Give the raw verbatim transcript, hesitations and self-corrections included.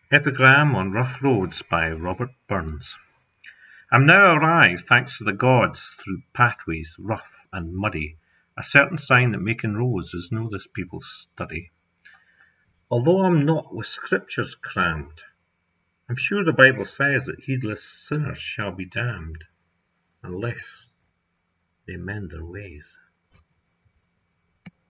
Epigram on Rough Roads by Robert Burns. I'm now arrived, thanks to the gods, through pathways rough and muddy, a certain sign that making roads is no this people's study. Although I'm not with scriptures crammed, I'm sure the Bible says that heedless sinners shall be damned, unless they mend their ways.